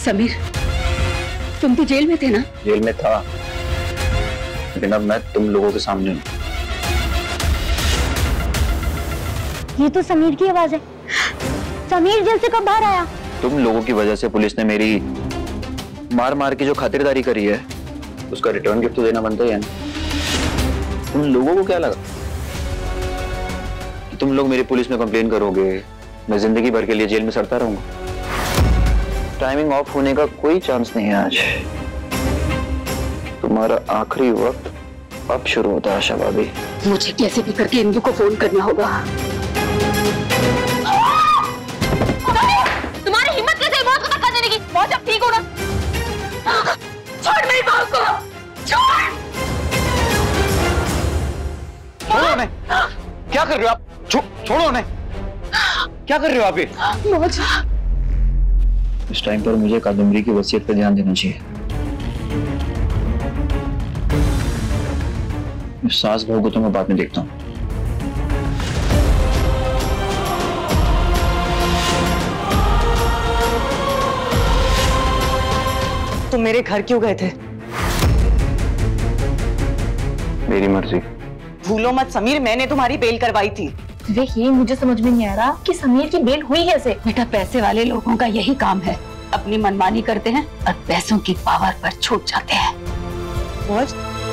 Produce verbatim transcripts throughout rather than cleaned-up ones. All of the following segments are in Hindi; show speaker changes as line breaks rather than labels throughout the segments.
समीर, तुम तो जेल में थे ना?
जेल में था, लेकिन अब मैं तुम लोगों के सामने हूँ।
ये तो समीर की आवाज है। समीर जेल से कब बाहर आया?
तुम लोगों की वजह से पुलिस ने मेरी मार मार की जो खातिरदारी करी है, उसका रिटर्न गिफ्ट तो देना बनता ही है ना। तुम लोगों को क्या लगा कि तुम लोग मेरी पुलिस में कंप्लेन करोगे, मैं जिंदगी भर के लिए जेल में सड़ता रहूंगा? टाइमिंग ऑफ होने का कोई चांस नहीं है आज। तुम्हारा आखिरी वक्त अब शुरू होता है आशा भाभी।
मुझे कैसे भी करके इंदु को फोन करना होगा।
तुम्हारी हिम्मत कैसे मौत को धक्का देने की? मौत अब ठीक हो ना? छोड़ मेरी बहू को, छोड़!
छोड़ो उन्हें। क्या कर रहे हो आप? छो, छोड़ो उन्हें। क्या कर रहे हो आप ये?
मौज।
इस टाइम पर मुझे कादम्बरी की वसीयत पर ध्यान देना चाहिए। सास बहू को तो मैं बाद में देखता हूँ।
तुम मेरे घर क्यों गए थे?
मेरी मर्जी।
भूलो मत समीर, मैंने तुम्हारी बेल करवाई थी।
ये मुझे समझ में नहीं आ रहा कि समीर की बेल हुई कैसे?
बेटा, पैसे वाले लोगों का यही काम है, अपनी मनमानी करते हैं और पैसों की पावर पर छूट जाते हैं।
मौज,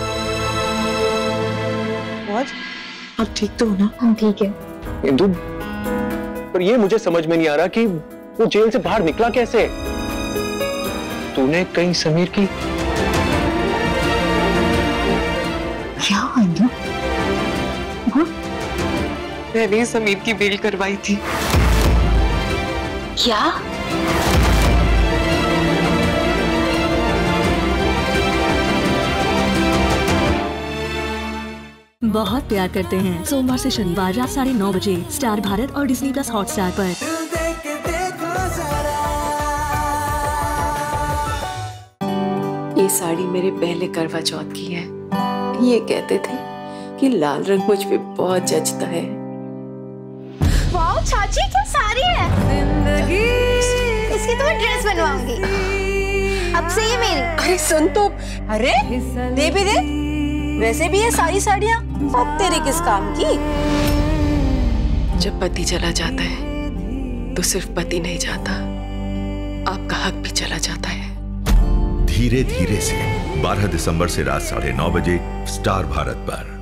मौज, आप ठीक तो हो ना?
हम ठीक है।
इंदु, पर ये मुझे समझ में नहीं आ रहा कि वो जेल से बाहर निकला कैसे? तूने कहीं समीर की
क्या इंदु?
मैंने समीर की बेल करवाई थी।
क्या?
बहुत प्यार करते हैं सोमवार से शनिवार रात साढ़े नौ बजे स्टार भारत और डिज्नी प्लस हॉटस्टार पर।
ये साड़ी मेरे पहले करवा चौथ की है। ये कहते थे कि लाल रंग मुझ पे बहुत जचता है।
वाओ चाची, क्या साड़ी है! इसकी तो मैं ड्रेस बनवाऊंगी। अब से ये मेरी।
अरे सुन तो, अरे दे भी दे। वैसे भी ये सारी साड़ियाँ अब तेरे किस काम की? जब पति चला जाता है तो सिर्फ पति नहीं जाता, आपका हक भी चला जाता है।
धीरे धीरे से बारह दिसंबर से रात साढ़े नौ बजे स्टार भारत पर।